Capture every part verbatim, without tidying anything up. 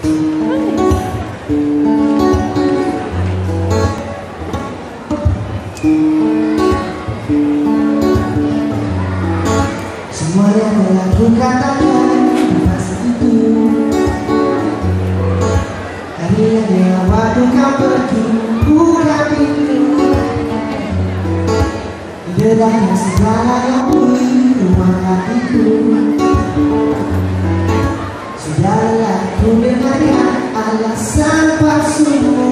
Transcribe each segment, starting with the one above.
Semua yang telah ku katakan di masa itu, harinya dia waktu kau pergi, buka pintu. Dedahnya segala yang di rumah hatiku. Sudahlah ku dengarkan alasan palsumu.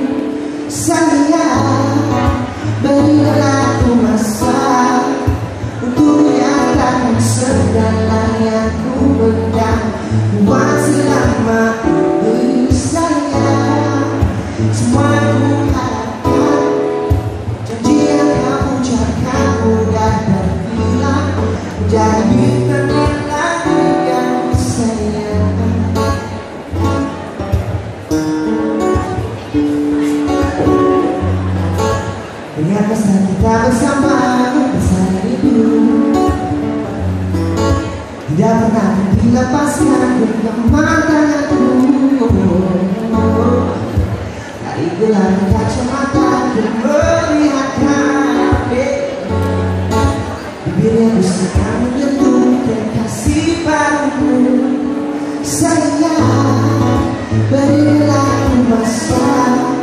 Sayang, berilah aku masa untuk menyatakan segala yang ku pendam. Buat selama ini sayang, semua ku harapkan. Janji yang kamu ucapkan mudah berhilang, jadi kenangan yang sayang. Ingat masa kita bersama besar itu, tidak pernah dilepaskan genggaman tanganku. Dari gelap kacamata ku melihat kamu, bibir yang bisa menyentuh kekasih barumu. Sayang, berilah aku masa